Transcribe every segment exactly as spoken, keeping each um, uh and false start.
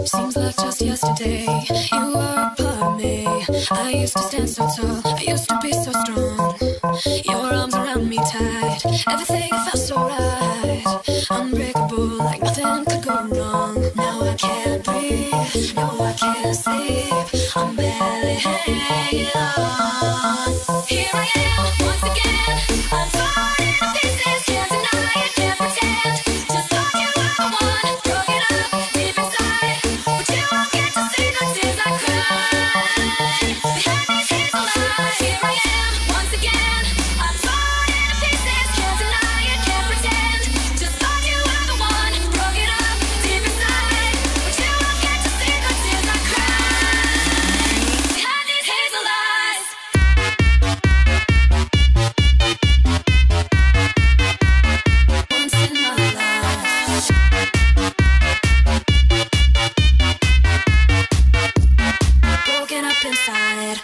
Seems like just yesterday you were a part of me. I used to stand so tall, I used to be so strong. Your arms around me tight, everything felt so right. Unbreakable, like nothing could go wrong. Now I can't breathe, no I can't sleep, I'm barely hanging on. Here I am, once again, I'm falling to pieces. Can't deny it, can't pretend. Just thought you were the one, broke it up deep inside. But you won't get to see the tears I cried behind these hazel eyes. Here I am, once again, I'm falling to pieces. Can't deny it, can't pretend. Just thought you were the one, broke it up deep inside. But you won't get to see the tears I cried behind these hazel eyes. Once in my life, broken up inside.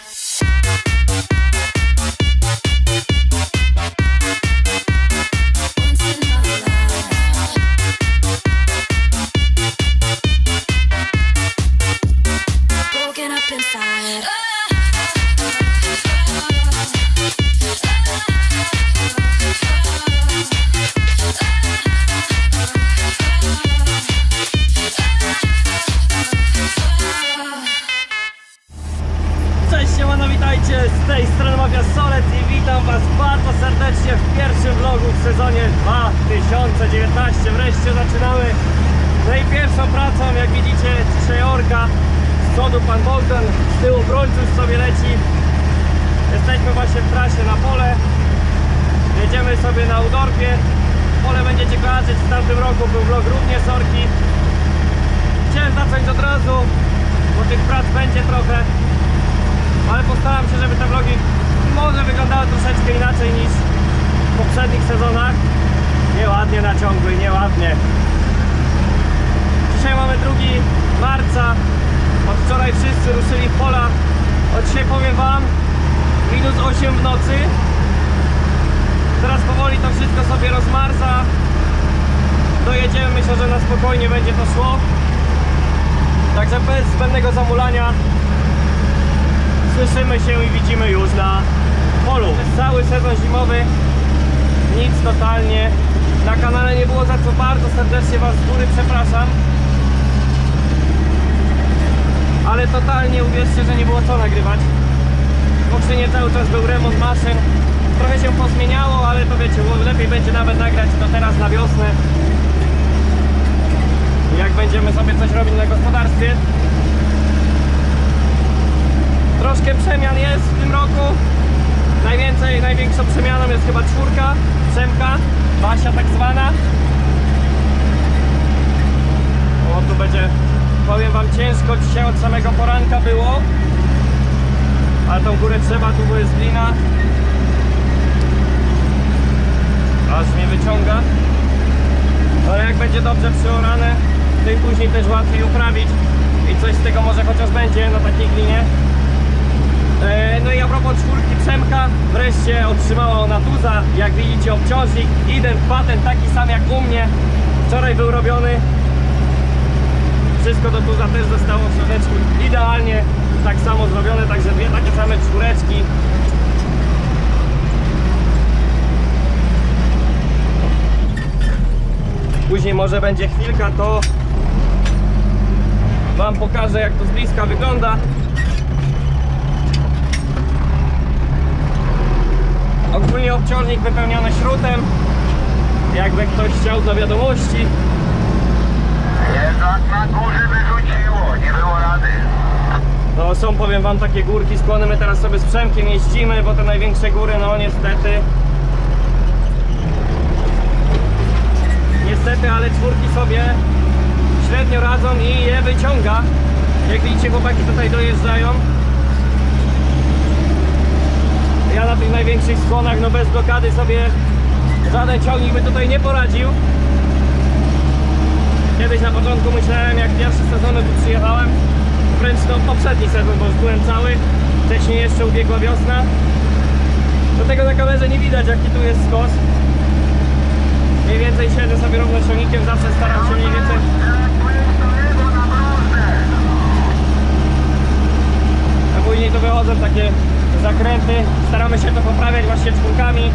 Once in my life, broken up inside. Cześć, siemano, witajcie, z tej strony Mafia Solec i witam was bardzo serdecznie w pierwszym vlogu w sezonie dwa tysiące dziewiętnastym. Wreszcie zaczynamy. No i pierwszą pracą, jak widzicie, dzisiaj orka. Z przodu pan Bogdan, z tyłu Brońców sobie leci. Jesteśmy właśnie w trasie na pole. Jedziemy sobie na Udorpie. Pole będziecie kojarzyć, w tamtym roku był vlog również z orki. Chciałem zacząć od razu, bo tych prac będzie trochę. Ale postaram się, żeby te vlogi może wyglądały troszeczkę inaczej niż w poprzednich sezonach. Nieładnie na ciągłej, nieładnie. Dzisiaj mamy drugiego marca. Od wczoraj wszyscy ruszyli w pola. Od dzisiaj powiem wam, minus osiem w nocy. Teraz powoli to wszystko sobie rozmarza. Dojedziemy, myślę, że na spokojnie będzie to szło. Także bez zbędnego zamulania słyszymy się i widzimy już na polu. Cały sezon zimowy, nic totalnie. Na kanale nie było, za co bardzo serdecznie was z góry przepraszam. Ale totalnie uwierzcie, że nie było co nagrywać. W Okrzynie cały czas był remont maszyn. Trochę się pozmieniało, ale to wiecie, lepiej będzie nawet nagrać to teraz na wiosnę. Jak będziemy sobie coś robić na gospodarstwie. Troszkę przemian jest w tym roku. Najwięcej, największą przemianą jest chyba czwórka, Przemka, Basia tak zwana. O, tu będzie, powiem wam, ciężko dzisiaj od samego poranka było. Ale tą górę trzeba, tu bo jest glina. Aż mnie wyciąga. Ale jak będzie dobrze przeorane, to i później też łatwiej uprawić. I coś z tego może chociaż będzie na takiej glinie. No i a propos czwórki Przemka, wreszcie otrzymała ona tuza. Jak widzicie, obciążnik, ident, patent taki sam jak u mnie. Wczoraj był robiony. Wszystko do tuza też zostało w środeczku idealnie tak samo zrobione, także dwie takie same czwóreczki. Później może będzie chwilka, to wam pokażę, jak to z bliska wygląda. Ogólnie obciążnik wypełniony śrutem, jakby ktoś chciał do wiadomości. Jednak na górze wyrzuciło, nie było rady. No są, powiem wam, takie górki, skłony. My teraz sobie z Przemkiem jeździmy, bo te największe góry, no niestety Niestety, ale czwórki sobie średnio radzą i je wyciąga. Jak widzicie, chłopaki tutaj dojeżdżają. Ja na tych największych skłonach, no bez blokady sobie żaden ciągnik by tutaj nie poradził. Kiedyś na początku myślałem, jak pierwszy sezon tu przyjechałem, wręcz to poprzedni sezon, bo już byłem cały, wcześniej jeszcze ubiegła wiosna. Do tego na kamerze nie widać, jaki tu jest skos. Mniej więcej siedzę sobie równo ciągnikiem, zawsze staram się mniej więcej tu wychodzą takie zakręty. Staramy się to poprawiać właśnie czwórkami.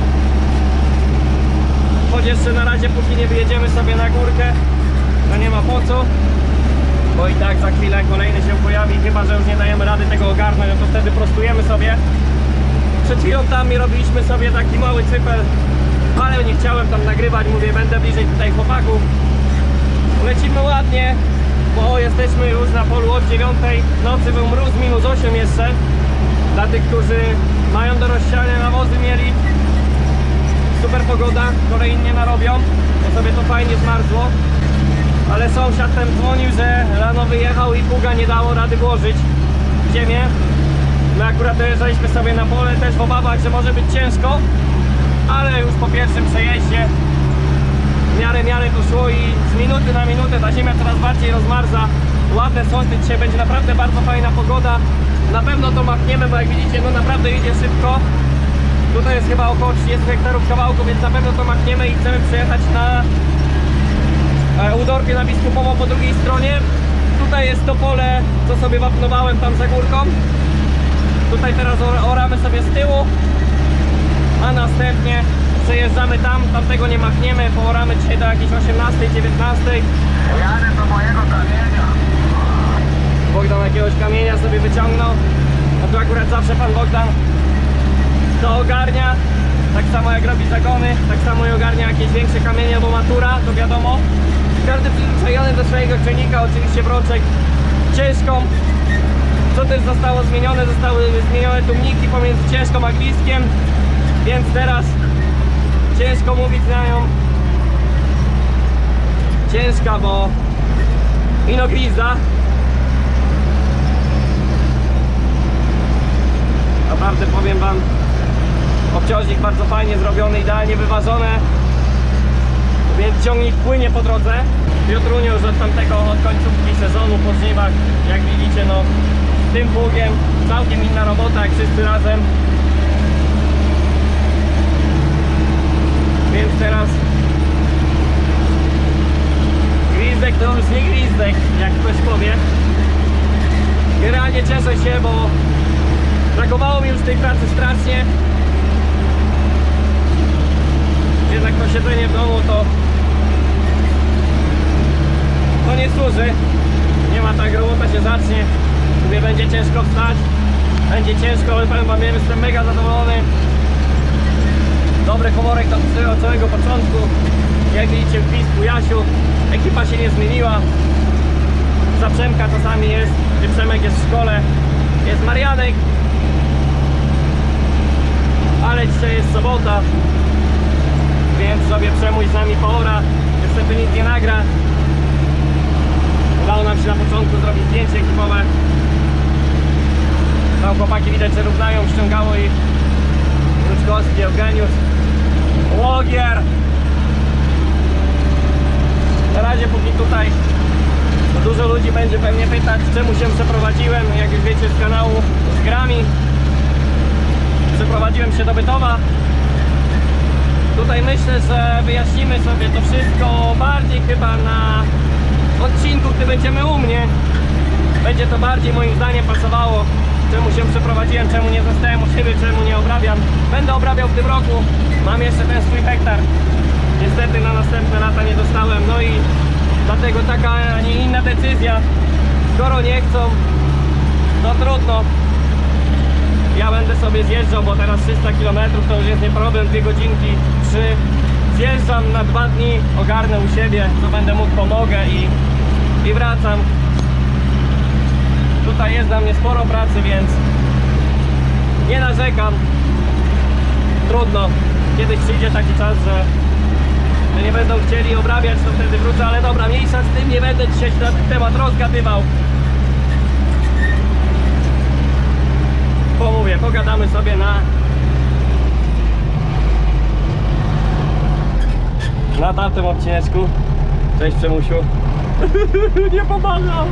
Choć jeszcze na razie, póki nie wyjedziemy sobie na górkę, to nie ma po co, bo i tak za chwilę kolejny się pojawi, chyba że już nie dajemy rady tego ogarnąć, no to wtedy prostujemy sobie. Przed chwilą tam robiliśmy sobie taki mały cypel, ale nie chciałem tam nagrywać, mówię, będę bliżej tutaj chłopaków. Lecimy ładnie, bo jesteśmy już na polu od dziewiątej. Nocy był mróz, minus osiem jeszcze. Dla tych, którzy mają do rozsiania, nawozy mieli. Super pogoda, które inni narobią, bo sobie to fajnie zmarzło. Ale sąsiad ten dzwonił, że rano wyjechał i pługa nie dało rady włożyć w ziemię. My akurat dojeżdżaliśmy sobie na pole też w obawach, że może być ciężko, ale już po pierwszym przejeździe w miarę miarę to szło i z minuty na minutę ta ziemia coraz bardziej rozmarza. Ładne słońce, dzisiaj będzie naprawdę bardzo fajna pogoda. Na pewno to machniemy, bo jak widzicie, no naprawdę idzie szybko. Tutaj jest chyba około trzydzieści hektarów kawałku, więc na pewno to machniemy i chcemy przejechać na e, Udorpie na Biskupowo po drugiej stronie. Tutaj jest to pole, co sobie wapnowałem tam za górką. Tutaj teraz oramy sobie z tyłu, a następnie przejeżdżamy tam, tamtego nie machniemy, pooramy dzisiaj do jakiejś osiemnastej, dziewiętnastej. Jadę do mojego kamienia. Bogdan jakiegoś kamienia sobie wyciągnął, a tu akurat zawsze pan Bogdan to ogarnia, tak samo jak robi zagony, tak samo i ogarnia jakieś większe kamienie albo matura, to wiadomo. Każdy przyzwyczajony do swojego czujnika, oczywiście Broczek ciężką. Co też zostało zmienione? Zostały zmienione tłumniki pomiędzy ciężką a gwizdkiem, więc teraz ciężko mówić na nią ciężka, bo ino gwizda. Naprawdę powiem wam, obciążnik bardzo fajnie zrobiony, idealnie wyważone, więc ciągnik płynie po drodze. Piotrunio już od tamtego, od końcówki sezonu po żniwach, jak widzicie, no tym pługiem całkiem inna robota, jak wszyscy razem. Więc teraz gwizdek to już nie gwizdek, jak ktoś powie. Generalnie cieszę się, bo brakowało mi już tej pracy strasznie. Jednak to siedzenie w domu to to nie służy. Nie ma tak, robota się zacznie. Mówię, będzie ciężko wstać, będzie ciężko, ale powiem wam, jestem mega zadowolony. Dobry komorek tam od całego początku. Jak widzicie, wpis w Jasiu, ekipa się nie zmieniła. Zaprzemka czasami jest, gdy Przemek jest w szkole, jest Marianek. Ale dzisiaj jest sobota, więc sobie Przemuś z nami poora. Niestety nic nie nagra. Udało nam się na początku zrobić zdjęcie ekipowe. Tam chłopaki widać, że równają, ściągało ich Ruczkowski, Eugeniusz, Łogier. Na razie póki tutaj to dużo ludzi będzie pewnie pytać, czemu się przeprowadziłem. Jak już wiecie z kanału z grami, przeprowadziłem się do Bytowa. Tutaj myślę, że wyjaśnimy sobie to wszystko bardziej chyba na odcinku, gdy będziemy u mnie. Będzie to bardziej moim zdaniem pasowało, czemu się przeprowadziłem, czemu nie zostałem u siebie, czemu nie obrabiam. Będę obrabiał w tym roku, mam jeszcze ten swój hektar. Niestety na następne lata nie dostałem, no i dlatego taka, a nie inna decyzja. Skoro nie chcą, to trudno. Ja będę sobie zjeżdżał, bo teraz trzysta kilometrów to już jest nie problem, dwie godzinki, trzy. Zjeżdżam na dwa dni, ogarnę u siebie, co będę mógł, pomogę i, i wracam. Tutaj jest dla mnie sporo pracy, więc nie narzekam. Trudno. Kiedyś przyjdzie taki czas, że, że nie będą chcieli obrabiać, to wtedy wrócę, ale dobra, mniejsza z tym, nie będę dzisiaj się na ten temat rozgadywał. Pomówię, pogadamy sobie na na tamtym odcineczku. Cześć Przemusiu. Nie pomagał.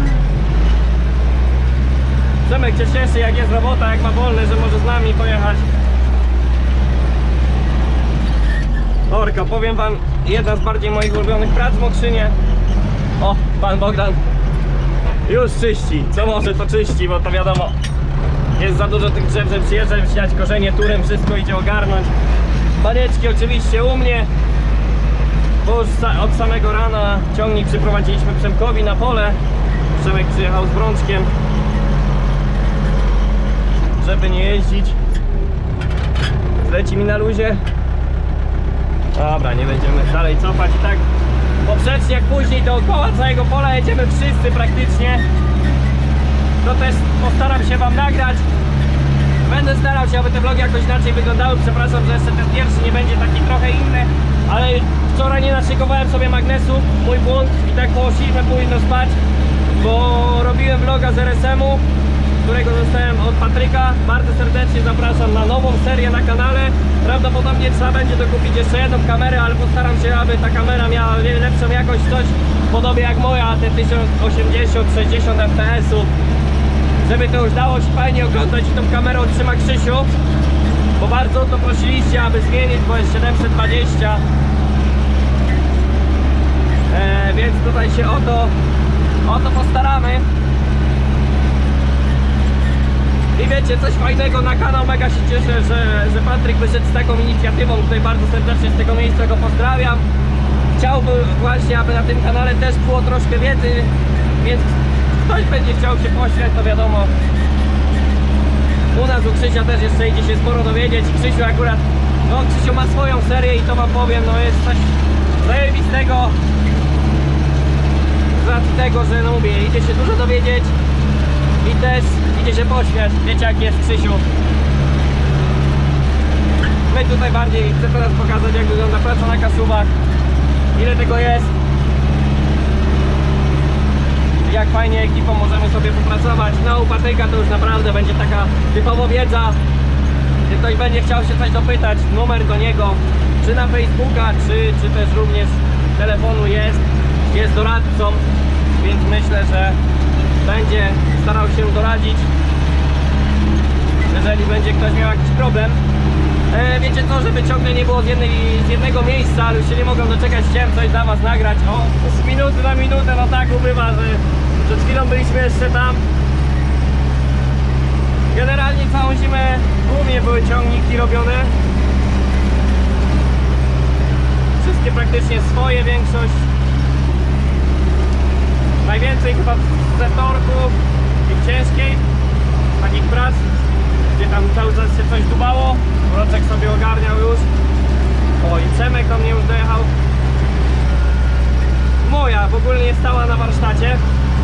Przemek się cieszy, jak jest robota, jak ma wolne, że może z nami pojechać. Orka, powiem wam, jedna z bardziej moich ulubionych prac w Mokrzynie. O, pan Bogdan już czyści, co może to czyści, bo to wiadomo, Jest za dużo tych drzew, że przyjeżdżam śniać korzenie turem, wszystko idzie ogarnąć. Banieczki oczywiście u mnie, bo już od samego rana ciągnik przyprowadziliśmy Przemkowi na pole. Przemek przyjechał z Brączkiem, żeby nie jeździć. Zleci mi na luzie. Dobra, nie będziemy dalej cofać i tak poprzecznie jak później dookoła całego pola jedziemy wszyscy praktycznie. To też postaram się wam nagrać. Będę starał się, aby te vlogi jakoś inaczej wyglądały. Przepraszam, że jeszcze ten pierwszy nie będzie taki trochę inny, ale wczoraj nie naszykowałem sobie magnesu. Mój błąd i tak poszliśmy późno spać, bo robiłem vloga z R S M u, którego dostałem od Patryka. Bardzo serdecznie zapraszam na nową serię na kanale. Prawdopodobnie trzeba będzie dokupić jeszcze jedną kamerę, ale postaram się, aby ta kamera miała lepszą jakość, coś podobnie jak moja, te tysiąc osiemdziesiąt sześćdziesiąt F P S ów. Żeby to już dało się fajnie oglądać i tą kamerą trzyma Krzysiu, bo bardzo o to prosiliście, aby zmienić, bo jest siedemset dwadzieścia. E, więc tutaj się o to, o to postaramy. I wiecie, coś fajnego na kanał, mega się cieszę, że, że Patryk wyszedł z taką inicjatywą. Tutaj bardzo serdecznie z tego miejsca go pozdrawiam. Chciałbym właśnie, aby na tym kanale też było troszkę wiedzy, więc ktoś będzie chciał się poświęcić, to wiadomo. U nas u Krzysia też jeszcze idzie się sporo dowiedzieć. Krzysiu akurat, no Krzysiu ma swoją serię i to wam powiem, no jest coś zajebistego. Z racji tego, że no mówię, idzie się dużo dowiedzieć i też idzie się pośmiać. Wiecie jak jest Krzysiu. My tutaj bardziej chcę teraz pokazać, jak wygląda praca na Kaszubach, ile tego jest, jak fajnie ekipą możemy sobie popracować. No u Patryka to już naprawdę będzie taka typowo wiedza. Gdy ktoś będzie chciał się coś dopytać, numer do niego, czy na Facebooka, czy, czy też również telefonu jest, jest doradcą, więc myślę, że będzie starał się doradzić, jeżeli będzie ktoś miał jakiś problem. E, wiecie co, żeby ciągle nie było z, jednej, z jednego miejsca, ale już się nie mogą doczekać, chciałem coś dla was nagrać. O, z minuty na minutę, no tak ubywa, że przed chwilą byliśmy jeszcze tam. Generalnie całą zimę u mnie były ciągniki robione. Wszystkie praktycznie swoje, większość. Najwięcej chyba ze torków i w ciężkiej takich prac, gdzie tam cały czas się coś dubało. Mroczek sobie ogarniał już. O, i Przemek do mnie już dojechał. Moja w ogóle nie stała na warsztacie.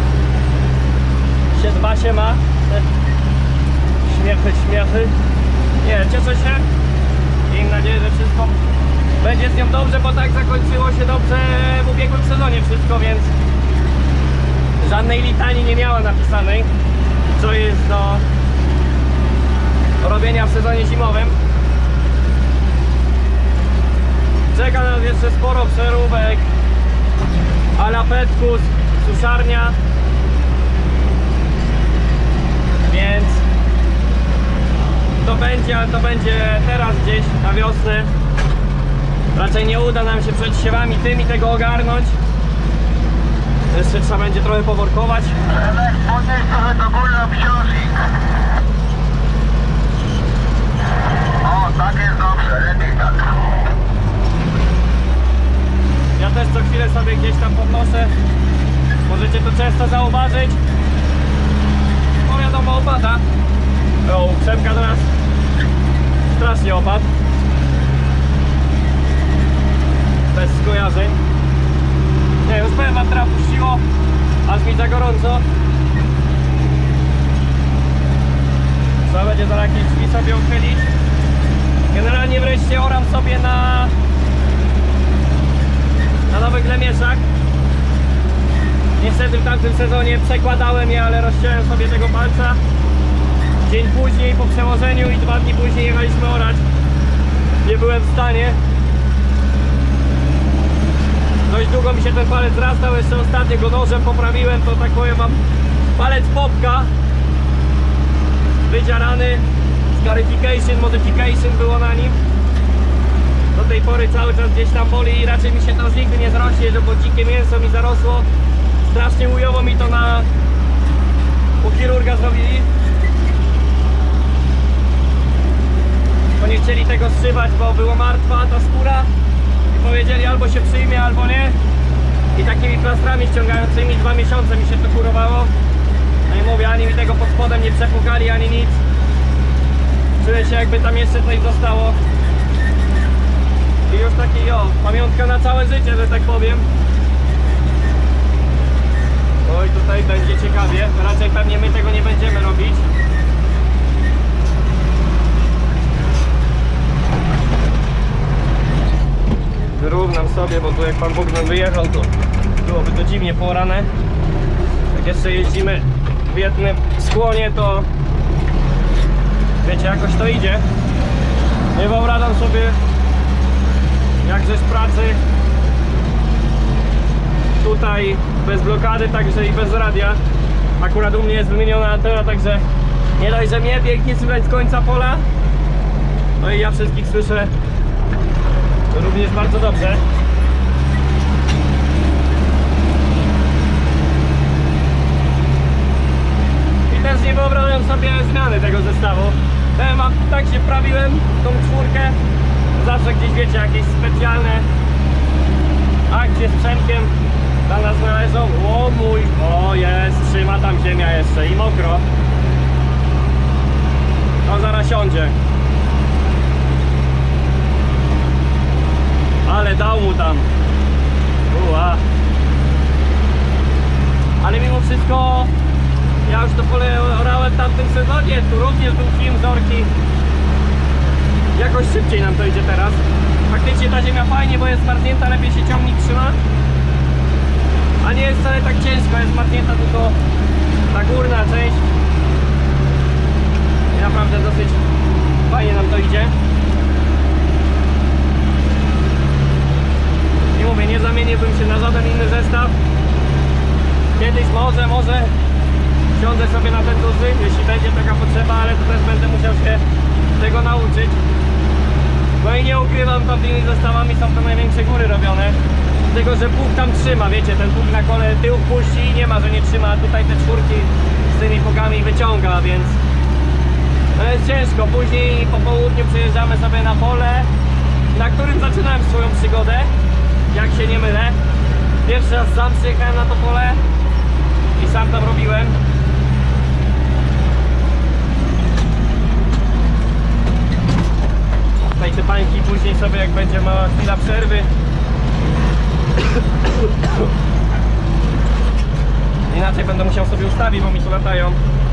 Się dba się ma. Śmiechy, śmiechy. Nie, cieszę się. Miejmy nadzieję, że wszystko będzie z nią dobrze, bo tak zakończyło się dobrze w ubiegłym sezonie wszystko, więc żadnej litanii nie miała napisanej, co jest do robienia w sezonie zimowym. Czeka nas jeszcze sporo przeróbek, ala Petkus, suszarnia, więc to będzie, ale to będzie teraz gdzieś na wiosnę. Raczej nie uda nam się przed siewami tymi tego ogarnąć. Jeszcze trzeba będzie trochę poworkować. Przemek, podnieś trochę do góry obciążnik. O, tak jest dobrze, lepiej tak. Ja też co chwilę sobie gdzieś tam podnoszę. Możecie to często zauważyć. Bo wiadomo, opada. O, Przemka do nas strasznie opadł. Bez skojarzeń. Nie, już powiem wam, teraz puściło, aż mi za gorąco. Trzeba będzie za jakieś drzwi sobie uchylić. Generalnie wreszcie oram sobie na na nowych lemieszach. Niestety w tamtym sezonie przekładałem je, ale rozciąłem sobie tego palca. Dzień później po przełożeniu i dwa dni później jechaliśmy orać. Nie byłem w stanie. Dość długo mi się ten palec zrastał, jeszcze ostatnio go nożem poprawiłem, to tak powiem wam, palec popka wydziarany, scarification, modification było na nim. Do tej pory cały czas gdzieś tam boli i raczej mi się to już nigdy nie zrośnie, że bo dzikie mięso mi zarosło. Strasznie ujowo mi to na u chirurga zrobili. bo nie chcieli tego zszywać, bo było martwa ta skóra i powiedzieli albo się przyjmie, albo nie. I takimi plastrami ściągającymi dwa miesiące mi się to kurowało. No i mówię, ani mi tego pod spodem nie przepukali, ani nic. Czuję się, jakby tam jeszcze coś zostało. I już taki, o, pamiątka na całe życie, że tak powiem. Oj, tutaj będzie ciekawie. Raczej pewnie my tego nie będziemy robić. Wyrównam sobie, bo tu jak Pan Bóg nam wyjechał, to byłoby to dziwnie poorane. Jak jeszcze jeździmy w jednym skłonie, to wiecie, jakoś to idzie. Nie wyobrażam sobie, jakże z pracy tutaj bez blokady, także i bez radia. Akurat u mnie jest wymieniona antena, także nie dość, że mnie pięknie słychać z końca pola, no i ja wszystkich słyszę również bardzo dobrze. I też nie wyobrażam sobie zmiany tego zestawu. Ja mam, tak się wprawiłem w tą czwórkę. Zawsze gdzieś, wiecie, jakieś specjalne akcje z Przemkiem dla nas należą. O mój, o jest, trzyma tam ziemia jeszcze i mokro. To zaraz siądzie. Ale dał mu tam. Uła. Ale mimo wszystko ja już to pole orałem w tamtym sezonie. Tu również był film z orki. Jakoś szybciej nam to idzie teraz. Faktycznie ta ziemia fajnie, bo jest zmarznięta, lepiej się ciągnik trzyma. A nie jest wcale tak ciężko, jest zmarznięta tylko ta górna część. I naprawdę dosyć fajnie nam to idzie. Nie mówię, nie zamieniłbym się na żaden inny zestaw. Kiedyś może, może siądę sobie na ten duży, jeśli będzie taka potrzeba, ale to też będę musiał się tego nauczyć. No i nie ukrywam, tamtymi zestawami są to największe góry robione. Tylko, że pług tam trzyma, wiecie, ten pług na kole tył puści i nie ma, że nie trzyma, a tutaj te czwórki z tymi pługami wyciąga, więc no jest ciężko. Później po południu przyjeżdżamy sobie na pole, na którym zaczynałem swoją przygodę, jak się nie mylę. Pierwszy raz sam przyjechałem na to pole i sam tam robiłem. Tutaj te bańki później sobie, jak będzie mała chwila przerwy. Inaczej będę musiał sobie ustawić, bo mi tu latają.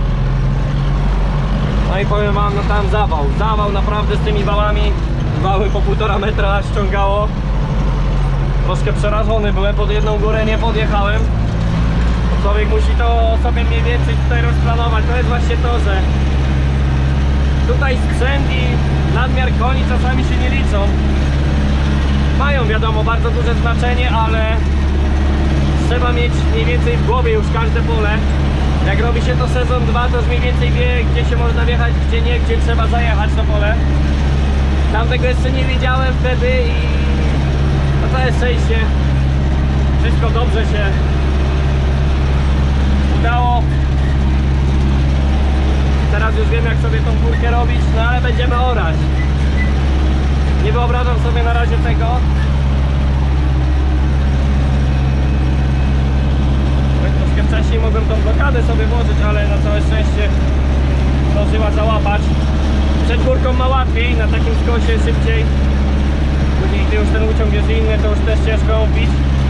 No i powiem wam, no tam zawał, zawał naprawdę z tymi wałami. Wały po półtora metra ściągało. Troszkę przerażony byłem, pod jedną górę nie podjechałem. Człowiek musi to sobie mniej więcej tutaj rozplanować. To jest właśnie to, że tutaj sprzęt i nadmiar koni czasami się nie liczą. Mają, wiadomo, bardzo duże znaczenie, ale trzeba mieć mniej więcej w głowie już każde pole. Jak robi się to sezon dwa, to już mniej więcej wie, gdzie się można wjechać, gdzie nie, gdzie trzeba zajechać to pole. Tamtego jeszcze nie wiedziałem wtedy i na całe szczęście wszystko dobrze się udało. Teraz już wiem, jak sobie tą górkę robić, no ale będziemy orać. Nie wyobrażam sobie na razie tego. Troszkę wcześniej mogłem tą blokadę sobie włożyć, ale na całe szczęście zdążyła załapać. Przed górką ma łatwiej, na takim skosie szybciej. Później gdy już ten uciąg jest inny, to już też ciężko ją bić.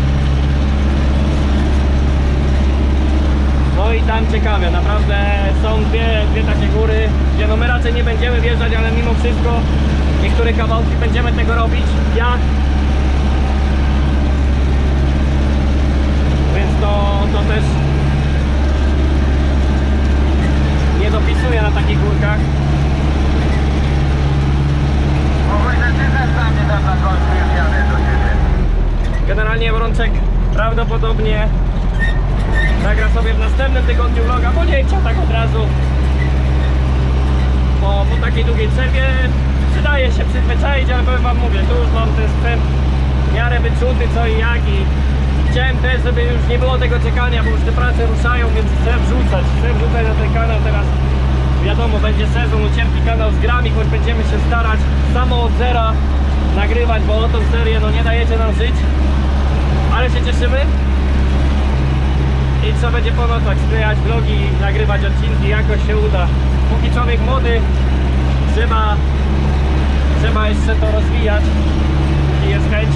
No i tam ciekawe, naprawdę są dwie, dwie takie góry, gdzie no my raczej nie będziemy wjeżdżać, ale mimo wszystko niektóre kawałki będziemy tego robić. Ja. Więc to, to też nie dopisuję na takich górkach. Generalnie Brączek prawdopodobnie zagra sobie w następnym tygodniu vloga, bo nie chciał tak od razu. Bo po takiej długiej przerwie przydaje się przyzwyczaić, ale powiem wam, mówię, tu już mam ten sprzęt w miarę wyczuty co i jak i chciałem też, żeby już nie było tego czekania, bo już te prace ruszają, więc chcę wrzucać, chcę wrzucać na ten kanał teraz wiadomo, będzie sezon, ucierpi kanał z grami, choć będziemy się starać samo od zera nagrywać, bo o tą serię no nie dajecie nam żyć, ale się cieszymy i trzeba będzie po nocach sklejać vlogi, nagrywać odcinki, jakoś się uda. Póki człowiek młody, trzeba, trzeba jeszcze to rozwijać, póki jest chęć.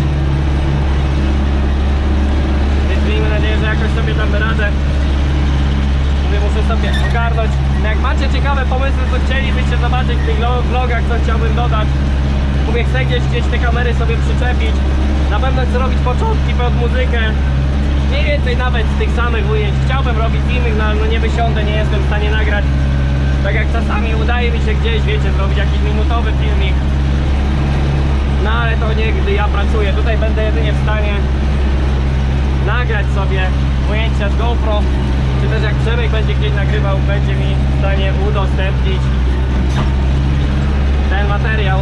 Więc miejmy nadzieję, że jakoś sobie damy radę. Mówię, muszę sobie ogarnąć. Jak macie ciekawe pomysły, co chcielibyście zobaczyć w tych vlogach, co chciałbym dodać. Mówię, chcę gdzieś, gdzieś te kamery sobie przyczepić. Na pewno chcę robić początki pod muzykę. Mniej więcej nawet z tych samych ujęć. Chciałbym robić innych, no, no nie wysiądę, nie jestem w stanie nagrać. Tak jak czasami udaje mi się gdzieś, wiecie, zrobić jakiś minutowy filmik. No ale to nie, gdy ja pracuję. Tutaj będę jedynie w stanie nagrać sobie ujęcia z GoPro. Czy też jak Przemek będzie gdzieś nagrywał, będzie mi w stanie udostępnić ten materiał.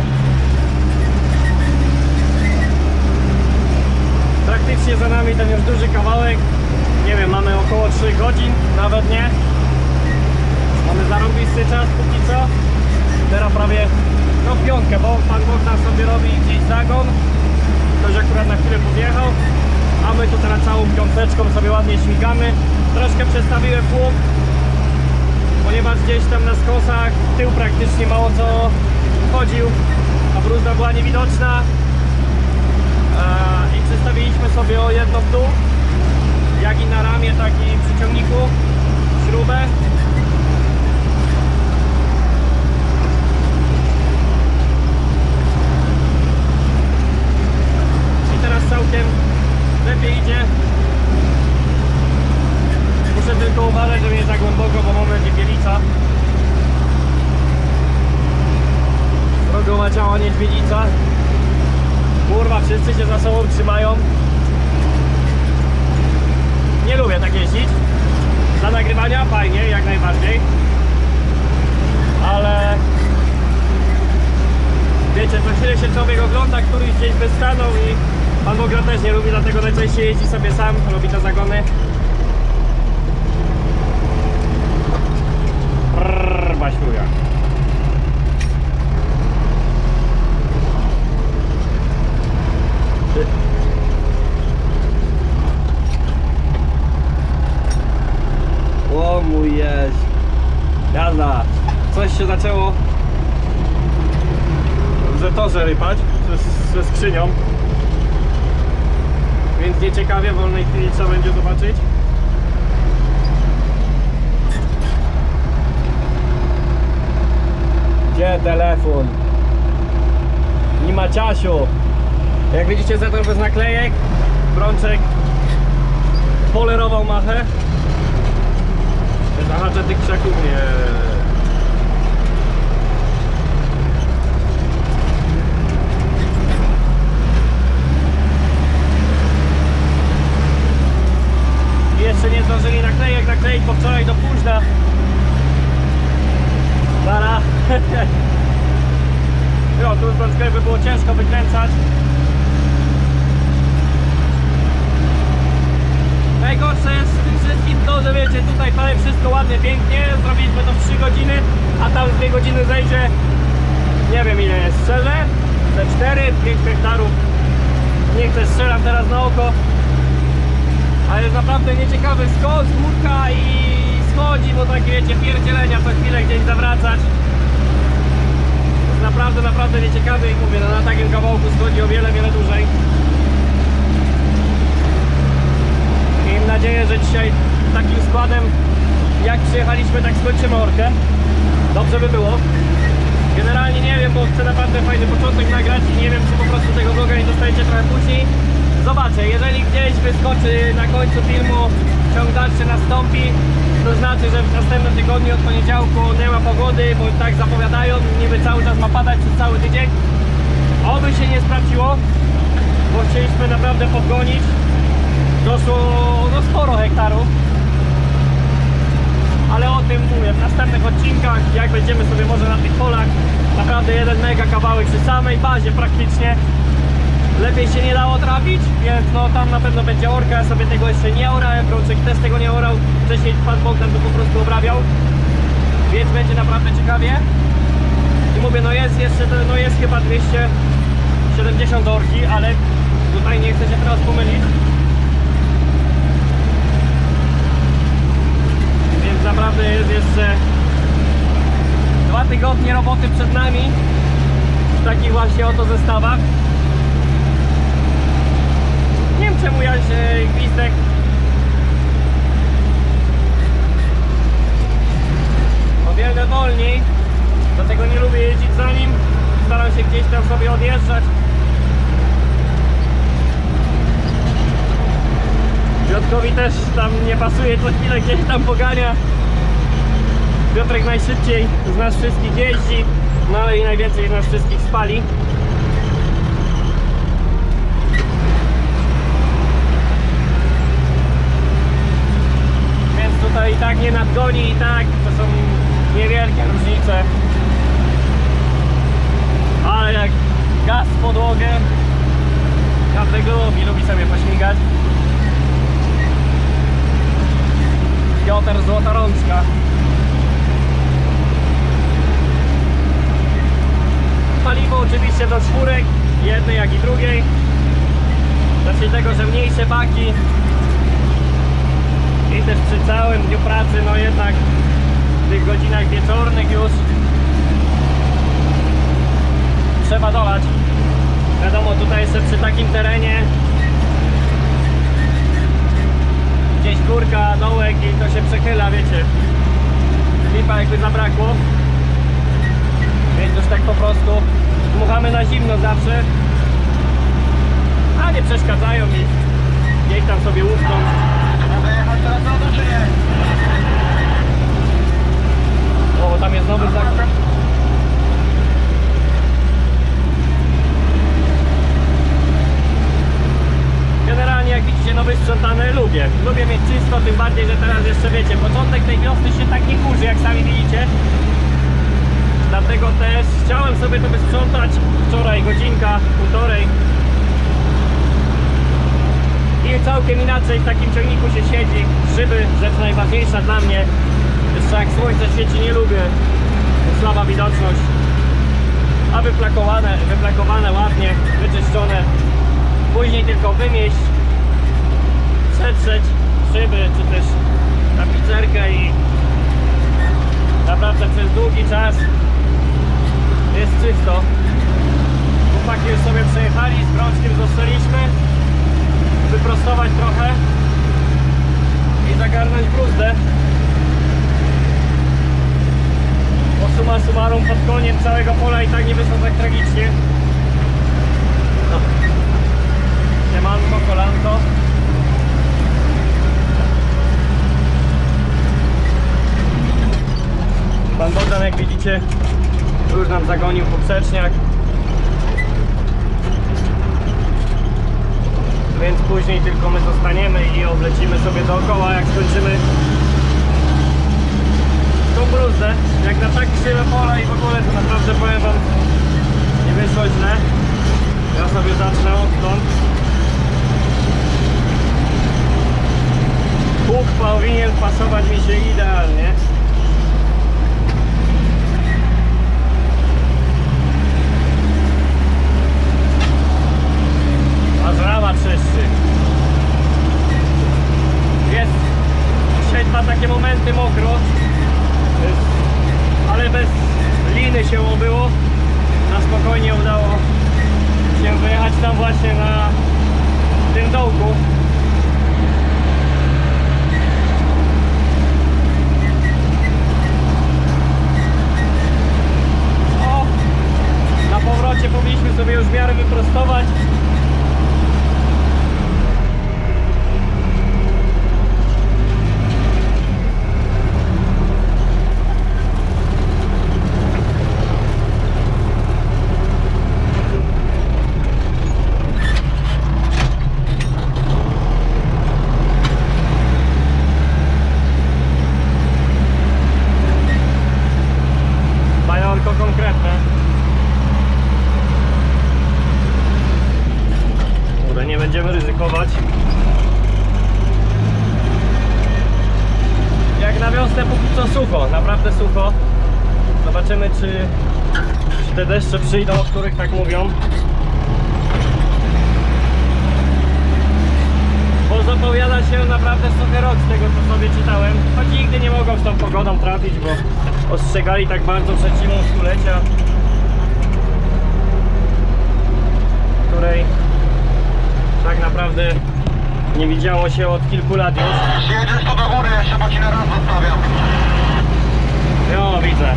Praktycznie za nami ten już duży kawałek. Nie wiem, mamy około trzech godzin, nawet nie. Mamy zarąbisty czas póki co. Teraz prawie no piątkę, bo Pan Bogdan sobie robi gdzieś zagon. Ktoś akurat na chwilę podjechał. A my tu teraz całą piąteczką sobie ładnie śmigamy. Troszkę przestawiłem pług, ponieważ gdzieś tam na skosach tył praktycznie mało co chodził, a bruzda była niewidoczna. I przestawiliśmy sobie o jedno w dół, jak i na ramię, tak i przy ciągniku śrubę. I teraz całkiem lepiej idzie. Muszę tylko uważać, żeby nie za głęboko, bo moment niedźwiedzica. Drogowa ciała niedźwiedzica. Kurwa, wszyscy się za sobą trzymają. Nie lubię tak jeździć. Dla nagrywania fajnie, jak najbardziej. Ale wiecie, co chwilę się człowiek ogląda, któryś gdzieś by stanął i Pan Bogdan też nie lubi, dlatego najczęściej jeździ sobie sam, robi te zagony. Brrr, baśluja. O mój jeźdź. Jazda. Coś się zaczęło w zetorze rypać ze, ze skrzynią. Więc nieciekawie, w wolnej chwili trzeba będzie zobaczyć. Gdzie telefon? Nie ma ciasiu. Jak widzicie, zetor bez naklejek. Brączek polerował machę. Zahaczę tych krzaków, nie. I jeszcze nie zdążyli naklejek nakleić, bo wczoraj do późna. Zara. No, tu już by było ciężko wykręcać. Najgorsze jest w tym wszystkim to, że wiecie, tutaj prawie wszystko ładnie, pięknie, zrobiliśmy to w trzy godziny, a tam dwie godziny zejdzie, nie wiem ile jest, szczerze, te cztery, pięć hektarów, nie chcę, strzelam teraz na oko, ale jest naprawdę nieciekawy skos, górka i schodzi, bo takie wiecie, pierdzielenia co chwilę gdzieś zawracać. Jest naprawdę, naprawdę nieciekawy i mówię, no na takim kawałku schodzi o wiele, wiele dłużej. Miejmy nadzieję, że dzisiaj takim składem jak przyjechaliśmy, tak skończymy orkę. Dobrze by było. Generalnie nie wiem, bo chcę naprawdę fajny początek nagrać i nie wiem, czy po prostu tego vloga nie dostajecie trochę później. Zobaczę, jeżeli gdzieś wyskoczy na końcu filmu ciąg dalszy nastąpi, to znaczy, że w następnym tygodniu od poniedziałku nie ma pogody, bo tak zapowiadają, niby cały czas ma padać przez cały tydzień. Oby się nie sprawdziło, bo chcieliśmy naprawdę podgonić. Doszło no sporo hektarów, ale o tym mówię w następnych odcinkach, jak będziemy sobie może na tych polach. Naprawdę jeden mega kawałek przy samej bazie praktycznie. Lepiej się nie dało trafić, więc no tam na pewno będzie orka, ja sobie tego jeszcze nie orałem, Brączek też tego nie orał, wcześniej Pan Bogdan to po prostu obrabiał. więc będzie naprawdę ciekawie. I mówię, no jest jeszcze, no jest chyba dwieście siedemdziesiąt orki, ale tutaj nie chcę się teraz pomylić. Więc naprawdę jest jeszcze dwa tygodnie roboty przed nami w takich właśnie oto zestawach. Nie wiem czemu ja się gwizdek o wiele wolniej, dlatego nie lubię jeździć za nim. Staram się gdzieś tam sobie odjeżdżać. Piotrkowi też tam nie pasuje, co chwilę gdzieś tam pogania. Piotrek najszybciej z nas wszystkich jeździ, no ale i najwięcej z nas wszystkich spali. Więc tutaj i tak nie nadgoni, i tak to są niewielkie różnice. Ale jak gaz w podłogę, każdego lubi, lubi sobie pośmigać. Piotr Złota Rączka. Paliwo oczywiście do czwórek, jednej jak i drugiej. Znaczy tego, że mniejsze baki. I też przy całym dniu pracy, no jednak w tych godzinach wieczornych już trzeba dolać. Wiadomo, tutaj jeszcze przy takim terenie gdzieś górka, dołek i to się przechyla, wiecie. Lipa jakby zabrakło. Więc już tak po prostu dmuchamy na zimno zawsze. A nie przeszkadzają mi. Niech tam sobie łupną. Mogę jechać teraz do domu, czy nie? O, tam jest nowy zakręt. Generalnie jak widzicie, nowy sprzątany lubię. Lubię mieć czysto, tym bardziej, że teraz jeszcze wiecie, początek tej wiosny się tak nie kurzy, jak sami widzicie. Dlatego też chciałem sobie to wysprzątać wczoraj, godzinka, półtorej. I całkiem inaczej w takim ciągniku się siedzi. Szyby, rzecz najważniejsza dla mnie. Jeszcze jak słońce świeci, nie lubię. Słaba widoczność. A wyplakowane, wyplakowane ładnie, wyczyszczone. Później tylko wymieść, przetrzeć szyby, czy też tapicerkę i naprawdę przez długi czas jest czysto. Chłopaki już sobie przejechali, z Brączkiem zostaliśmy wyprostować trochę i zagarnąć bruzdę. Bo summa summarum pod koniec całego pola i tak nie wyszło tak tragicznie. No. Siemanko, kolanko. Pan Bogdan, jak widzicie, już nam zagonił poprzeczniak. Więc później tylko my zostaniemy i oblecimy sobie dookoła, jak skończymy tą bruzdę. Jak na tak krzywe pola i w ogóle, to naprawdę powiem wam, nie wyszło źle. Ja sobie zacznę odtąd. Pług powinien pasować mi się idealnie. Aż rama trzeszczy. Jest dzisiaj dwa takie momenty mokro, ale bez liny się obyło. Na spokojnie udało się wyjechać tam właśnie na tym dołku. O, na powrocie powinniśmy sobie już w miarę wyprostować. co, sucho, naprawdę sucho. Zobaczymy, czy, czy te deszcze przyjdą, o których tak mówią. Bo zapowiada się naprawdę suchy rok z tego, co sobie czytałem. Choć nigdy nie mogą z tą pogodą trafić, bo ostrzegali tak bardzo przed zimą stulecia, której tak naprawdę nie widziało się od kilku lat już. Jedziesz tu do góry, jeszcze bo ci na raz zostawiam. Jo, widzę.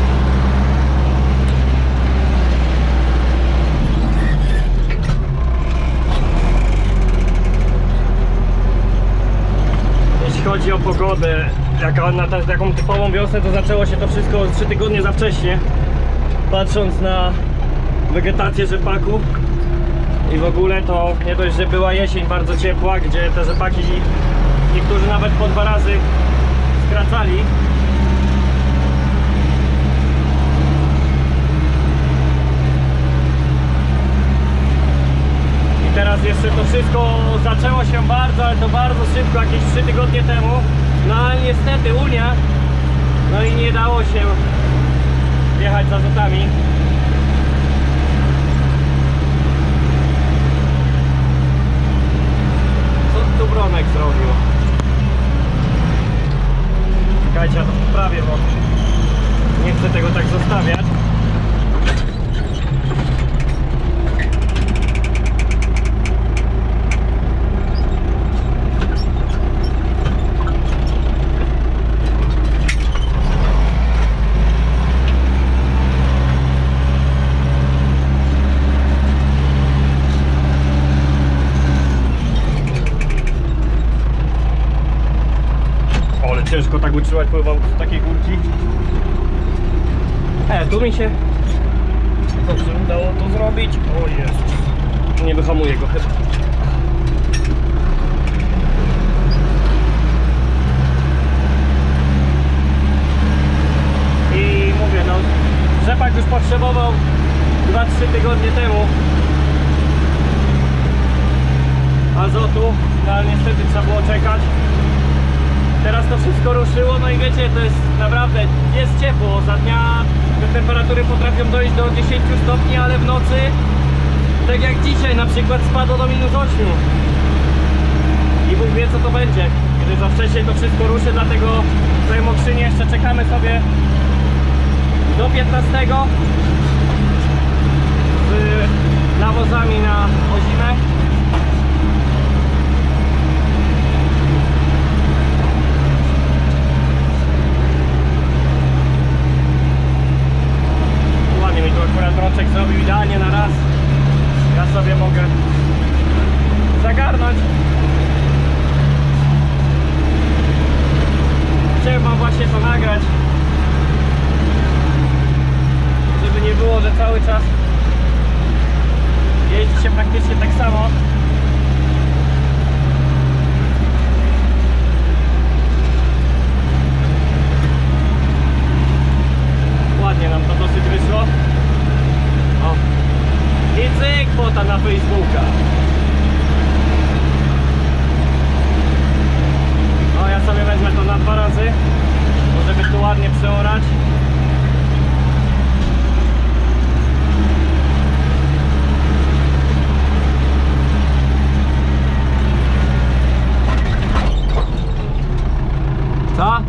Jeśli chodzi o pogodę, jaka na taką typową wiosnę, to zaczęło się to wszystko trzy tygodnie za wcześnie. Patrząc na wegetację rzepaku i w ogóle, to nie dość, że była jesień bardzo ciepła, gdzie te rzepaki niektórzy nawet po dwa razy skracali. I teraz jeszcze to wszystko zaczęło się bardzo, ale to bardzo szybko, jakieś trzy tygodnie temu. No ale niestety Unia, no i nie dało się jechać z azotami. Co tu Bronek zrobił? Czekajcie, ja to poprawię, bo nie chcę tego tak zostawiać. Ciężko tak utrzymać, pływam z takiej górki. E, tu mi się dobrze udało to zrobić. O Jezus. Nie wyhamuję go chyba. I mówię, no rzepak już potrzebował dwa trzy tygodnie temu azotu, no ale niestety trzeba było czekać. Teraz to wszystko ruszyło, no i wiecie, to jest naprawdę, jest ciepło, za dnia te temperatury potrafią dojść do dziesięciu stopni, ale w nocy, tak jak dzisiaj na przykład, spadło do minus ośmiu. I Bóg wie, co to będzie, kiedy za wcześnie to wszystko ruszy, dlatego tutaj w Mokrzynie jeszcze czekamy sobie do piętnastego z nawozami na ozimę. Mi tu akurat rączek zrobił idealnie na raz. Ja sobie mogę zagarnąć. Chciałem wam właśnie to nagrać, żeby nie było, że cały czas jeździ się praktycznie tak samo. Ładnie nam to dosyć wyszło. O. I cyk, fota na Facebooka. No ja sobie wezmę to na dwa razy, żeby tu ładnie przeorać. Co?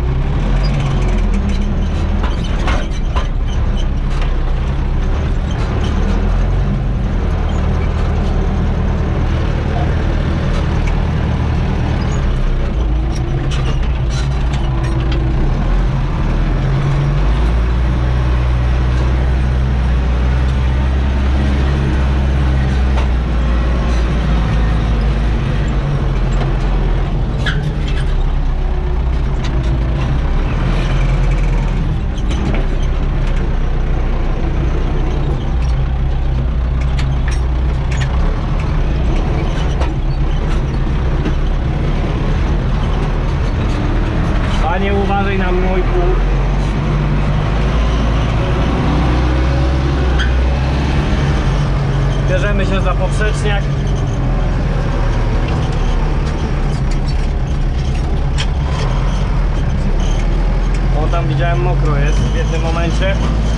Panie, uważaj na mój pług. Bierzemy się za poprzeczniak. widziałem, mokro jest w jednym momencie.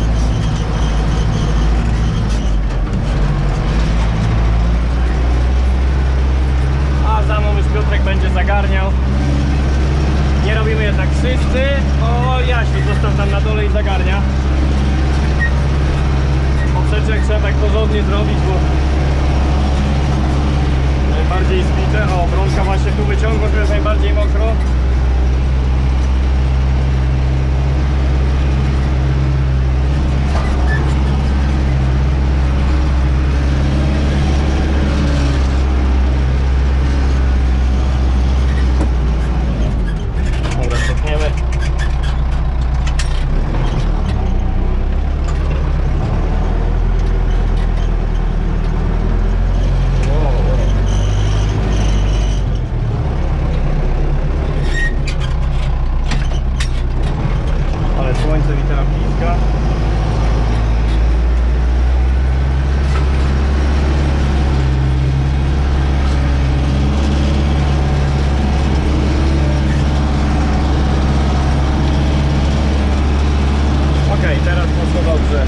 A za mną już Piotrek będzie zagarniał. Nie robimy jednak wszyscy. O, Jasiu został tam na dole i zagarnia. Poprzeczek trzeba tak porządnie zrobić, bo najbardziej zbite. O, Bronka właśnie tu wyciągła, to jest najbardziej mokro. Dobra, cofniemy. Słońce mi teraz bliska. Okej, teraz poszło dobrze.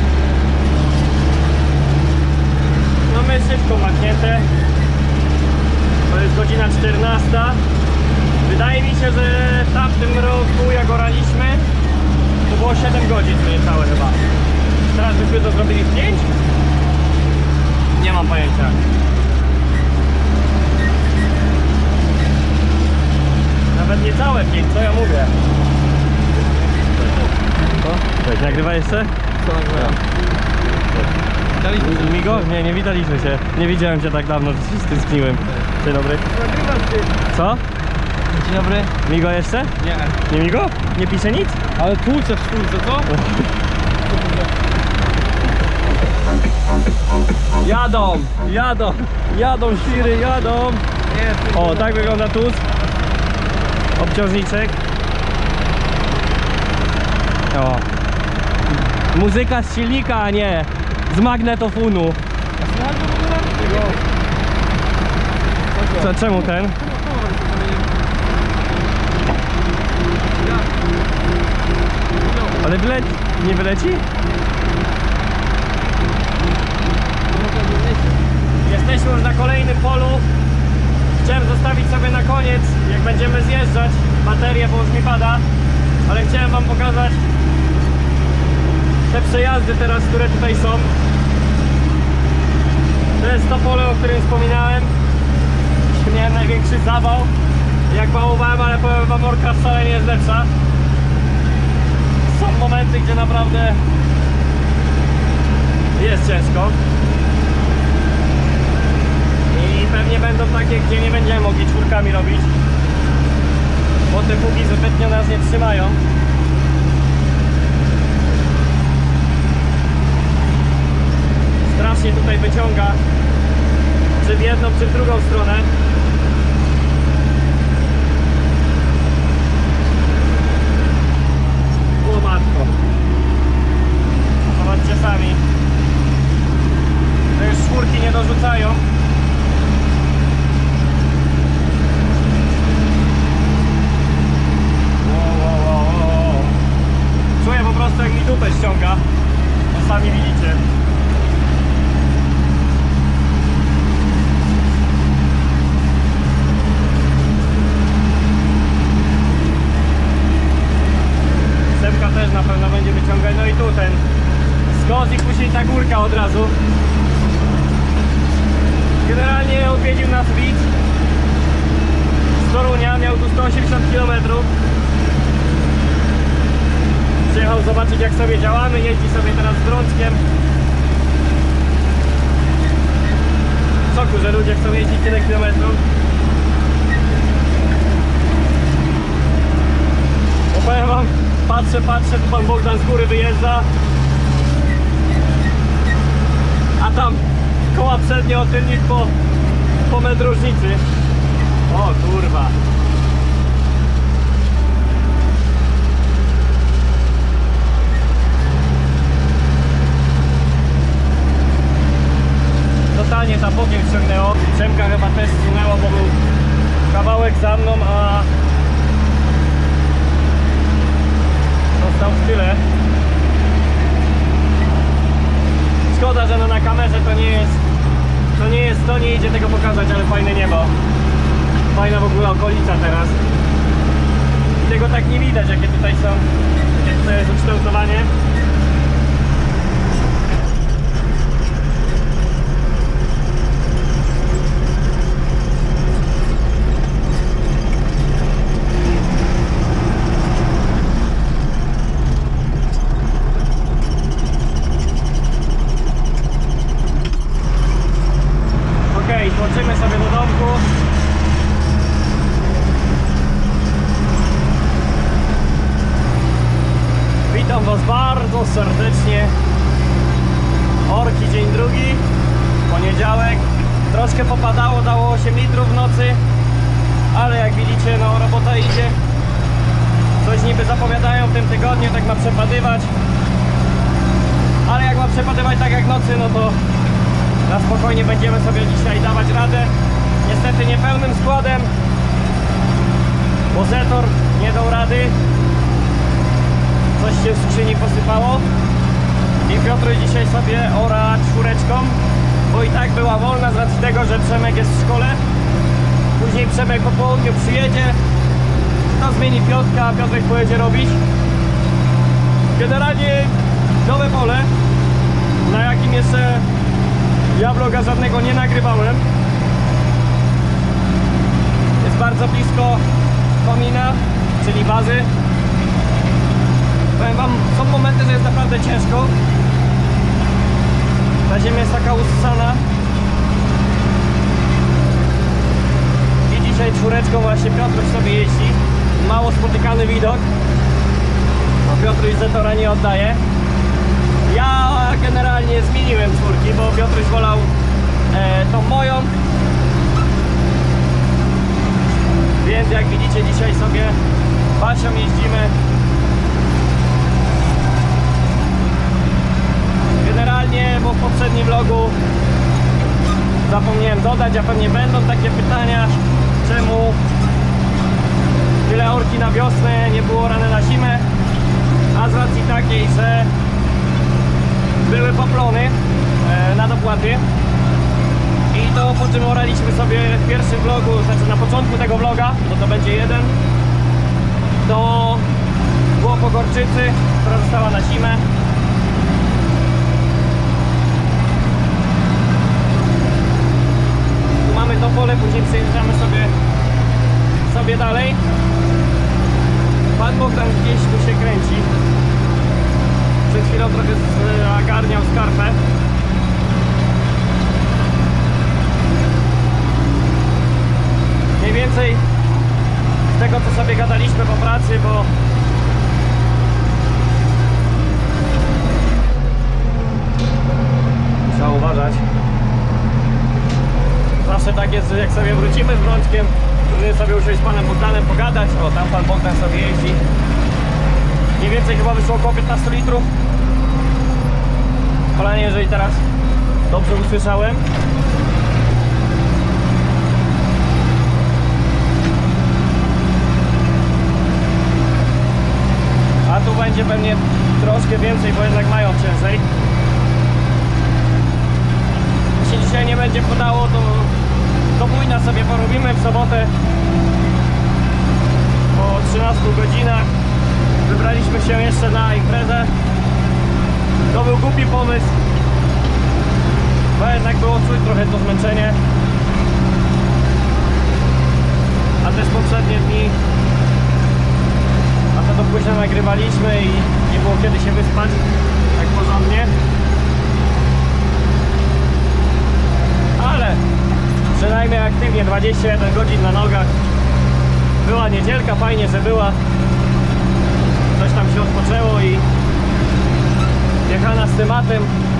Mamy szybko machnięte. To jest godzina czternasta. Wydaje mi się, że w tamtym roku jak oraliśmy, to było siedem godzin niecałe chyba. Teraz byśmy to zrobili w pięć? Nie mam pojęcia. Nawet niecałe pięć, co ja mówię? Co? Weź, nagrywa jeszcze? Co nagrałem? Witaliśmy się. Migo? Nie, nie witaliśmy się. Nie widziałem cię tak dawno, że się stęskniłem. Dzień dobry. Co? Dzień dobry. Migo jeszcze? Nie. Nie Migo? Nie pisze nic? Ale tłucze w czwórce, co? Jadą, jadą, jadą świry, jadą. Nie, O, tak wygląda tuz. Obciążniczek. O. Muzyka z silnika, a nie z magnetofonu. Co, czemu ten? Ale wyle... nie wyleci? Jesteśmy już na kolejnym polu. Chciałem zostawić sobie na koniec, jak będziemy zjeżdżać, baterię, bo już mi pada. Ale chciałem wam pokazać te przejazdy teraz, które tutaj są. To jest to pole, o którym wspominałem. Miałem największy zawał, jak bałowałem, ale powiem wam, orka wcale nie jest lepsza. Są momenty, gdzie naprawdę jest ciężko. I pewnie będą takie, gdzie nie będziemy mogli czwórkami robić, bo te fugi zbytnio nas nie trzymają. Strasznie tutaj wyciąga, czy w jedną, czy w drugą stronę. O matko. Zobaczcie sami. To już czwórki nie dorzucają. Wow, wow, wow, wow. Czuję po prostu, jak mi dupę ściąga. To sami widzicie. Semka też na pewno będzie wyciągać. No i tu ten skos i później ta górka od razu. Generalnie odwiedził nas widz z Torunia, miał tu sto osiemdziesiąt kilometrów. Przyjechał zobaczyć, jak sobie działamy, jeździ sobie teraz z Brączkiem. W szoku, że ludzie chcą jeździć tyle kilometrów. Powiem wam, patrzę, patrzę, tu pan Bogdan z góry wyjeżdża. A tam koła przednie, otylnik po, po metr różnicy. O kurwa. Totalnie za bokiem ściągnęło. Przemka chyba też ściągnęło, bo był kawałek za mną, a został tyle. Szkoda, że no na kamerze to nie jest to nie jest to, nie idzie tego pokazać, ale fajne niebo. Fajna w ogóle okolica teraz. I tego tak nie widać, jakie tutaj są, jakie tutaj jest ukształtowanie. Okej, tłoczymy sobie do domku. Witam Was bardzo serdecznie. Orki, dzień drugi, poniedziałek. Troszkę popadało, dało osiem litrów w nocy, ale jak widzicie, no robota idzie. Coś niby zapowiadają w tym tygodniu, tak ma przepadywać. Ale jak ma przepadywać tak jak nocy, no to na spokojnie będziemy sobie dzisiaj dawać radę. Niestety nie pełnym składem, bo Zetor nie dał rady. Coś się w skrzyni posypało i Piotr dzisiaj sobie ora czwóreczką, bo i tak była wolna z racji tego, że Przemek jest w szkole. Później Przemek po południu przyjedzie, to zmieni Piotrka, a Piotrek pojedzie robić. Generalnie nowe pole, na jakim jeszcze ja vloga żadnego nie nagrywałem. Jest bardzo blisko komina, czyli bazy. Powiem Wam, są momenty, że jest naprawdę ciężko. Ta ziemia jest taka ussana. I dzisiaj czwóreczką właśnie Piotruś sobie jeździ. Mało spotykany widok, bo Piotruś Zetora nie oddaje. Ja generalnie zmieniłem czwórki, bo Piotruś wolał e, tą moją. Więc jak widzicie, dzisiaj sobie Basią jeździmy. Generalnie, bo w poprzednim vlogu zapomniałem dodać, a pewnie będą takie pytania, czemu tyle orki na wiosnę, nie było rane na zimę, a z racji takiej, że były poplony e, na dopłaty i to, po czym oraliśmy sobie w pierwszym vlogu, znaczy na początku tego vloga, bo to będzie jeden, to było po gorczycy, która została na zimę. Tu mamy to pole, później przejeżdżamy sobie sobie dalej. Pan Bogdan gdzieś tu się kręci. Przed chwilą trochę zagarniał skarpę. Mniej więcej z tego, co sobie gadaliśmy po pracy, bo trzeba uważać. Zawsze tak jest, że jak sobie wrócimy z Brączkiem, żeby sobie usiąść z panem Bogdanem pogadać. O, tam pan Bogdan sobie jeździ. Mniej więcej chyba wyszło około piętnaście litrów. Kolanie, jeżeli teraz dobrze usłyszałem. A tu będzie pewnie troszkę więcej, bo jednak mają ciężej. Jeśli dzisiaj nie będzie podało, to do późna sobie porobimy w sobotę po trzynastu godzinach. Wybraliśmy się jeszcze na imprezę. To był głupi pomysł, bo jednak było czuć trochę to zmęczenie. A też poprzednie dni, a to do późna nagrywaliśmy i nie było kiedy się wyspać tak porządnie. Ale przynajmniej aktywnie, dwadzieścia jeden godzin na nogach. Była niedzielka, fajnie, że była. Coś tam się odpoczęło i jechana z tematem.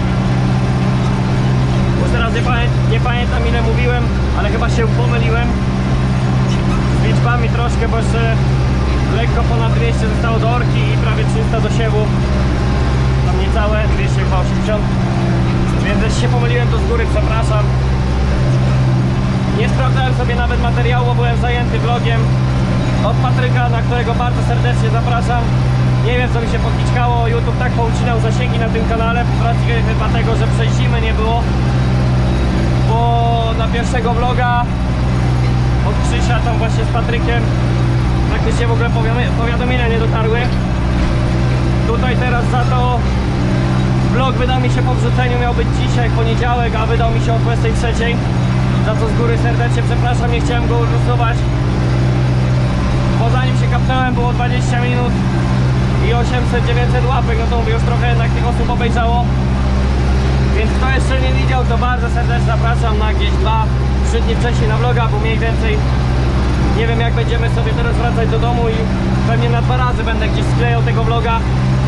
Już teraz nie, pamię nie pamiętam ile mówiłem, ale chyba się pomyliłem z liczbami troszkę, bo jeszcze lekko ponad dwieście zostało do orki i prawie trzysta do siewu. Tam niecałe, dwieście osiemdziesiąt. Więc jeśli się pomyliłem, to z góry przepraszam. Nie sprawdzałem sobie nawet materiału, bo byłem zajęty vlogiem od Patryka, na którego bardzo serdecznie zapraszam. Nie Nie wiem, co mi się podliczkało, YouTube tak poucinał zasięgi na tym kanale, z racji chyba tego, że przez zimę nie było, bo na pierwszego vloga od Krzysia tam właśnie z Patrykiem praktycznie w ogóle powiadomienia nie dotarły. Tutaj teraz za to vlog wydał mi się po wrzuceniu, miał być dzisiaj, poniedziałek, a wydał mi się o dwudziestej trzeciej. Za co z góry serdecznie przepraszam, nie chciałem go usuwać. Bo zanim się kapnąłem było dwadzieścia minut i osiemset dziewięćset łapek, no to mówię, już trochę jednak tych osób obejrzało. Więc kto jeszcze nie widział, to bardzo serdecznie zapraszam na gdzieś dwa trzy dni wcześniej na vloga, bo mniej więcej nie wiem jak będziemy sobie teraz wracać do domu i pewnie na dwa razy będę gdzieś sklejał tego vloga.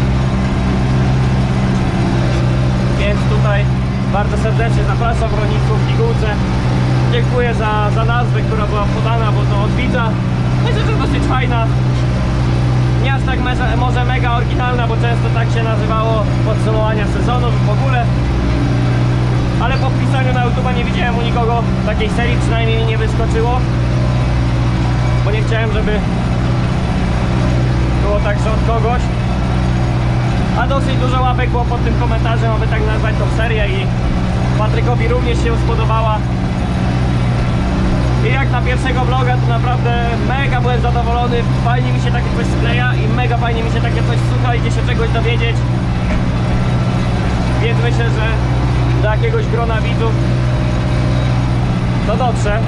Więc tutaj bardzo serdecznie zapraszam rolników w Pigułce. Dziękuję za, za nazwę, która była podana, bo to od widza. Myślę, że dosyć fajna. Nie aż tak me może mega oryginalna, bo często tak się nazywało podsumowania sezonów w ogóle. Ale po wpisaniu na YouTube nie widziałem u nikogo takiej serii, przynajmniej mi nie wyskoczyło. Bo nie chciałem, żeby było tak, że od kogoś. A dosyć dużo łapek było pod tym komentarzem, aby tak nazwać tą serię i Patrykowi również się spodobała. I jak na pierwszego vloga, to naprawdę mega byłem zadowolony, fajnie mi się takie coś skleja i mega fajnie mi się takie coś słucha i gdzie się czegoś dowiedzieć. Więc myślę, że do jakiegoś grona widzów to dotrze.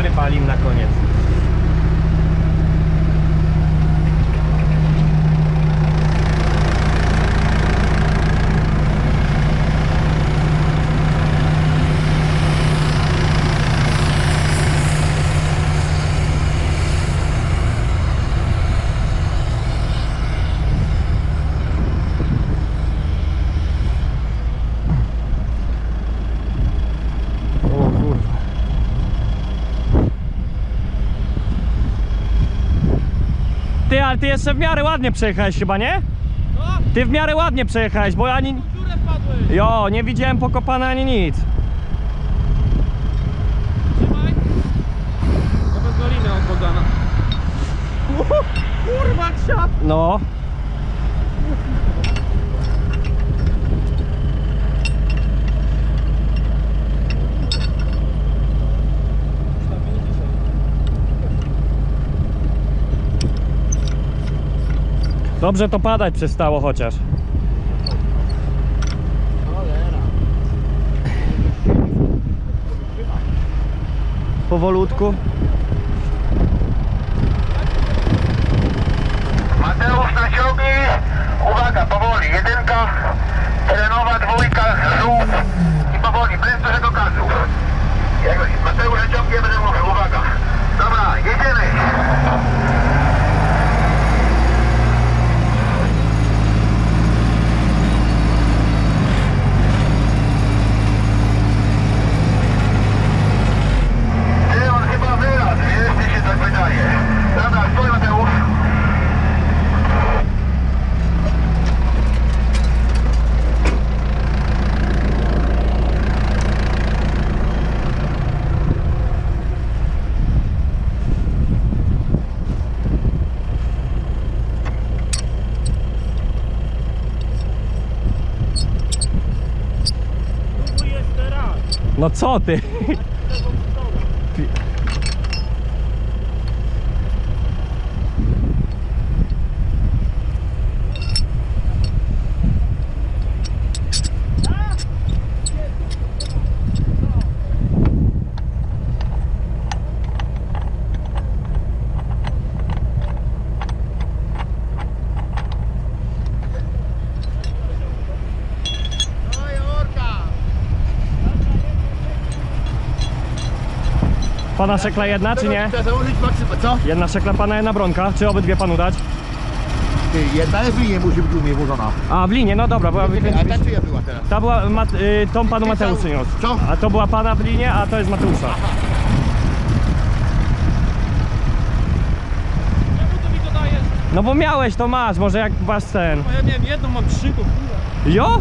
wypalim na koniec. Ty, ale ty jeszcze w miarę ładnie przejechałeś chyba, nie? Ty w miarę ładnie przejechałeś, bo ani... Jo, nie widziałem pokopane ani nic. Trzymaj. To bez doliny odbogana. Kurwa, ksiap. No. Dobrze to padać przestało chociaż. Powolutku. Mateusz naciągnij. Uwaga, powoli. Jedynka, terenowa, dwójka, żółw i powoli, bez dużego gazu. Jak Mateusz naciągnie, będę mówił. Uwaga. Dobra, jedziemy. Ty, on chyba wyradł, wiesz, mi się tak wydaje. Dobra, stój Mateusz. No co ty? Pana szekla jedna, czy nie? Trzeba założyć maksymalnie, co? Jedna szekla pana, jedna bronka, czy obydwie panu dać? Ty, jedna jest w linie, musi być u mnie włożona. A, w linie, no dobra, była A ta czyja była teraz? ta była, Mat, y, tą panu Mateusz przyniósł. Co? A to była pana w linie, a to jest Mateusza. Czemu to mi to dajesz? No bo miałeś, to masz, może jak masz ten. A ja miałem jedną, mam trzy, to kurwa. Jo?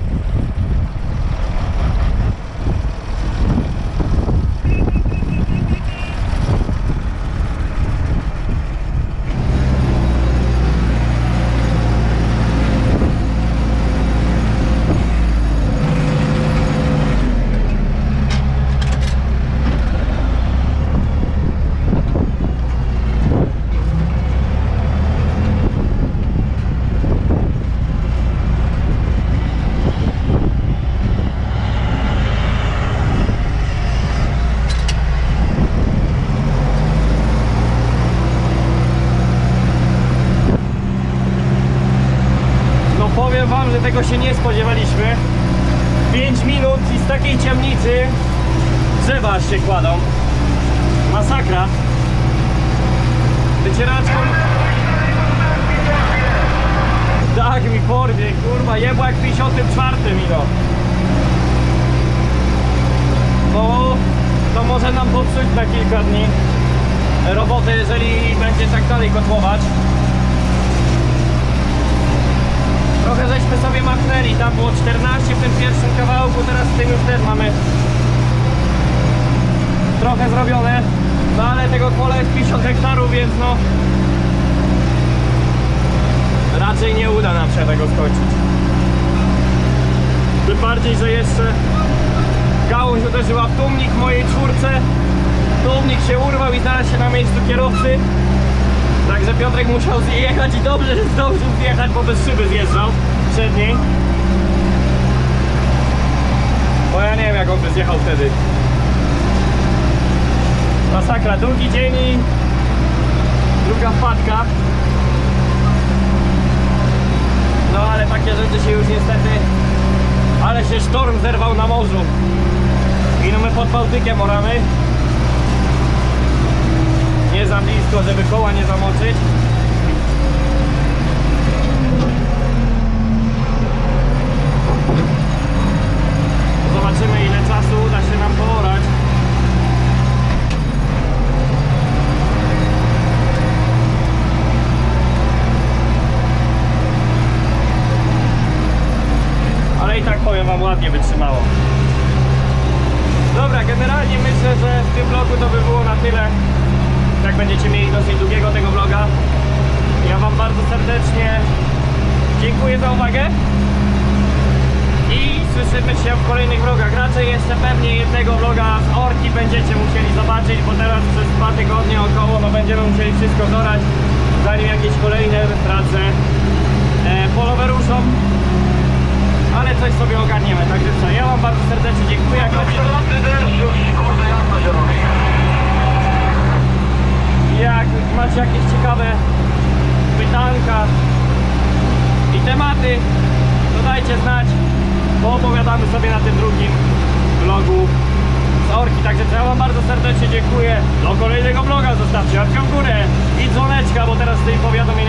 Powiem wam, że tego się nie spodziewaliśmy. pięć minut i z takiej ciemnicy drzewa aż się kładą. Masakra. Wycieraczką. Tak mi porwie, kurwa, jebło jak w pięćdziesiątym czwartym ino. Bo to może nam popsuć na kilka dni roboty, jeżeli będzie tak dalej kotłować. Trochę żeśmy sobie machnęli, tam było czternaście w tym pierwszym kawałku, teraz w tym już też mamy trochę zrobione. No ale tego pola jest pięćdziesiąt hektarów, więc no raczej nie uda nam się tego skończyć. Tym bardziej, że jeszcze gałąź uderzyła w tłumnik w mojej czwórce. Tłumnik się urwał i znalazł się na miejscu kierowcy. Także Piotrek musiał zjechać i dobrze, że zdążył zjechać, bo bez szyby zjeżdżał przedniej. Bo ja nie wiem, jak on by zjechał wtedy. Masakra, długi dzień i druga wpadka. No ale takie rzeczy się już niestety... Ale się sztorm zerwał na morzu. I no my pod Bałtykiem oramy. Nie za blisko, żeby koła nie zamoczyć. Zobaczymy, ile czasu uda się nam poorać. Ale i tak powiem wam, ładnie wytrzymało. Dobra, generalnie myślę, że w tym vlogu to by było na tyle. Jak będziecie mieli dosyć długiego tego vloga. Ja wam bardzo serdecznie dziękuję za uwagę. I słyszymy się w kolejnych vlogach. Raczej jeszcze pewnie jednego vloga z Orki będziecie musieli zobaczyć, bo teraz przez dwa tygodnie około no będziemy musieli wszystko zorać, zanim jakieś kolejne prace e, polowe ruszą. Ale coś sobie ogarniemy, także co, ja wam bardzo serdecznie dziękuję. Jak macie, jak macie jakieś ciekawe pytanka i tematy, to dajcie znać, bo opowiadamy sobie na tym drugim vlogu z Orki. Także co, ja wam bardzo serdecznie dziękuję. Do kolejnego vloga zostawcie łapkę w górę i dzwoneczka, bo teraz z tej powiadomienia